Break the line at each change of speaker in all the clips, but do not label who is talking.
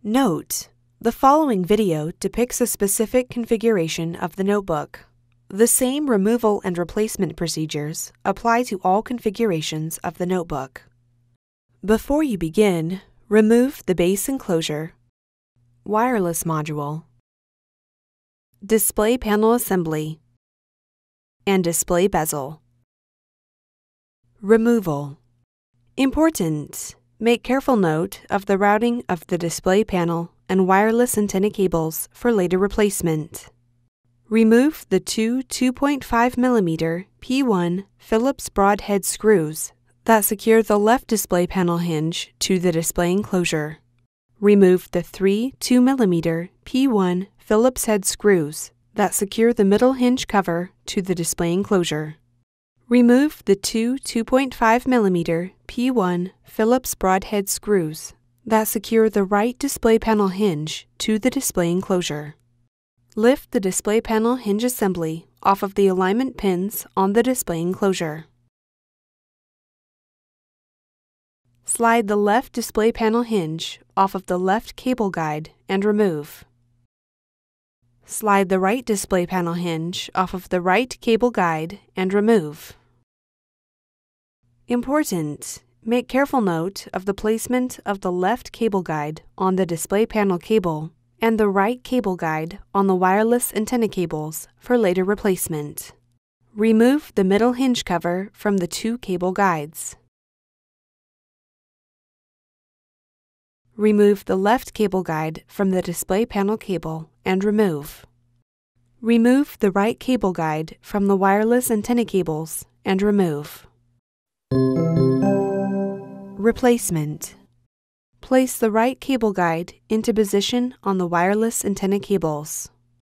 Note: the following video depicts a specific configuration of the notebook. The same removal and replacement procedures apply to all configurations of the notebook. Before you begin, remove the base enclosure, wireless module, display panel assembly, and display bezel. Removal. Important: make careful note of the routing of the display panel and wireless antenna cables for later replacement. Remove the two 2.5mm P1 Phillips broadhead screws that secure the left display panel hinge to the display enclosure. Remove the three 2mm P1 Phillips head screws that secure the middle hinge cover to the display enclosure. Remove the two 2.5mm P1 Phillips broadhead screws that secure the right display panel hinge to the display enclosure. Lift the display panel hinge assembly off of the alignment pins on the display enclosure. Slide the left display panel hinge off of the left cable guide and remove. Slide the right display panel hinge off of the right cable guide and remove. Important: make careful note of the placement of the left cable guide on the display panel cable and the right cable guide on the wireless antenna cables for later replacement. Remove the middle hinge cover from the two cable guides. Remove the left cable guide from the display panel cable and remove. Remove the right cable guide from the wireless antenna cables and remove. Replacement. Place the right cable guide into position on the wireless antenna cables.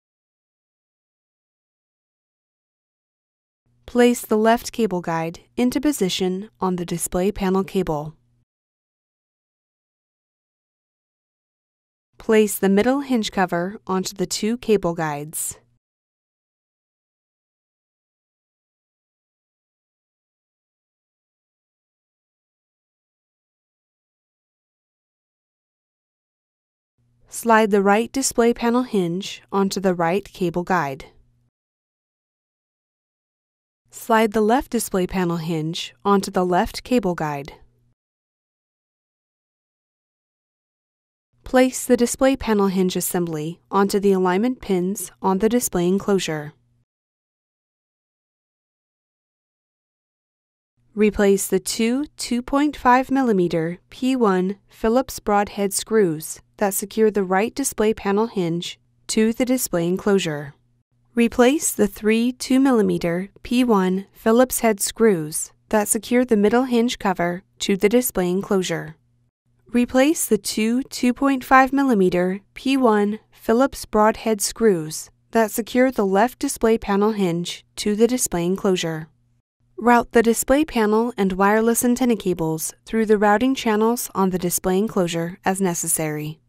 Place the left cable guide into position on the display panel cable. Place the middle hinge cover onto the two cable guides. Slide the right display panel hinge onto the right cable guide. Slide the left display panel hinge onto the left cable guide. Place the display panel hinge assembly onto the alignment pins on the display enclosure. Replace the two 2.5mm P1 Phillips broadhead screws that secure the right display panel hinge to the display enclosure. Replace the three 2mm P1 Phillips head screws that secure the middle hinge cover to the display enclosure. Replace the two 2.5mm P1 Phillips broadhead screws that secure the left display panel hinge to the display enclosure. Route the display panel and wireless antenna cables through the routing channels on the display enclosure as necessary.